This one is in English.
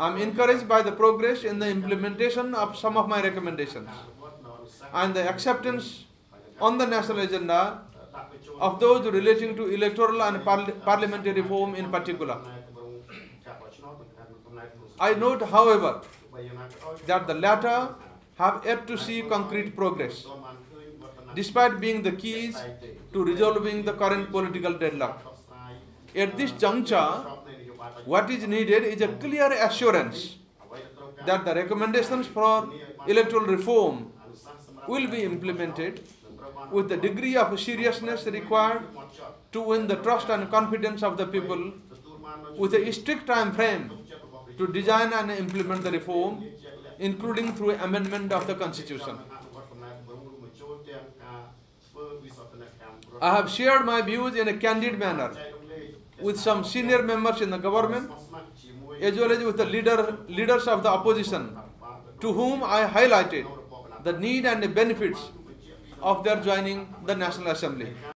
I am encouraged by the progress in the implementation of some of my recommendations and the acceptance on the national agenda of those relating to electoral and parliamentary reform in particular. I note, however, that the latter have yet to see concrete progress, despite being the keys to resolving the current political deadlock. At this juncture, what is needed is a clear assurance that the recommendations for electoral reform will be implemented with the degree of seriousness required to win the trust and confidence of the people, with a strict time frame to design and implement the reform, including through amendment of the Constitution. I have shared my views in a candid manner with some senior members in the government, as well as with the leaders of the opposition, to whom I highlighted the need and the benefits of their joining the National Assembly.